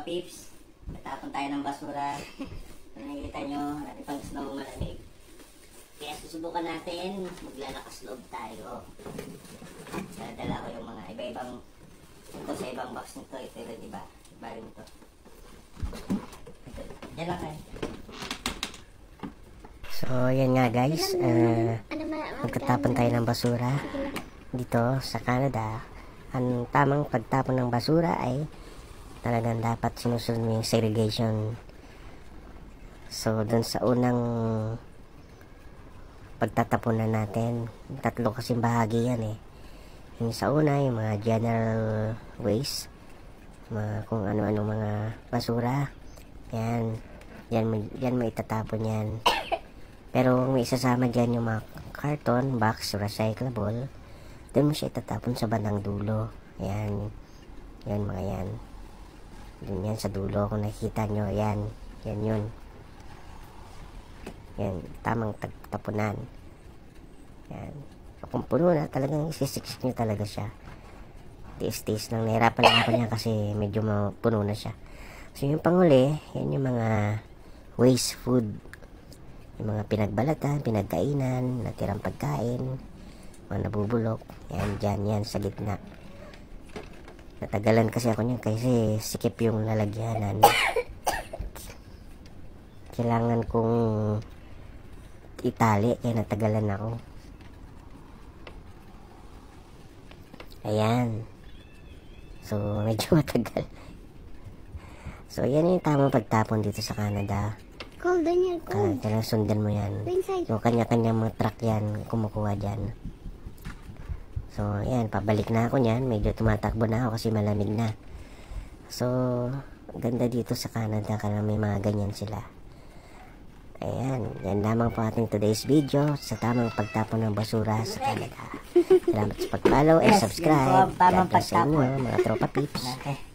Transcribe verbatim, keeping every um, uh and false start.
pips. Natapon tayo ng basura. Nakikita nyo, natin pang snow malamig. Kaya susubukan natin, maglalakas loob tayo. Dala ko yung mga iba-ibang, ito sa ibang box nito, ito yun, diba? Iba rin ito. Yan lang kayo. So, yan nga guys, uh, magkatapon tayo ng basura dito sa Canada. Ang tamang pagtapon ng basura ay talagang dapat sinusunod mo yung segregation. So, dun sa unang pagtatapunan natin, tatlo kasing bahagi yan eh. Yung sa una, yung mga general waste, mga kung ano-ano mga basura, yan, yan, yan may itatapon yan. Pero may isasama dyan yung mga carton, box, recyclable, doon mo siya itatapon sa bandang dulo. Yan, yan mga yan. Doon yan sa dulo, kung nakikita nyo, yan, yan yun. Yan, tamang tapunan. Yan. So, kung puno na, talagang isisiksik nyo talaga siya. Tiis-tiis lang. Nahirapan lang ako niya kasi medyo puno na siya. So, yung panguli, yan yung mga waste food. Yung mga pinagbalatan, pinagkainan, natirang pagkain, mga nabubulok. Yan, dyan, yan, sa gitna. Natagalan kasi ako niyan kasi sikip yung lalagyanan. Kailangan kong itali, kaya natagalan ako. Ayan. So, medyo matagal. So, yan yung tamang pagtapon dito sa Canada. Cold din yan, cold. Kaya sundan mo yan. Yung kanya-kanya mga truck yan, kumukuha dyan. So, ayan, pabalik na ako niyan. Medyo tumatakbo na ako kasi malamig na. So, ganda dito sa Canada, kaya may mga ganyan sila. Ayan, yan lamang po ating today's video sa tamang pagtapon ng basura sa Canada. Salamat sa pag-follow and subscribe. Tamang God bless sa inyo, pagtapon. mga tropa peeps. Okay.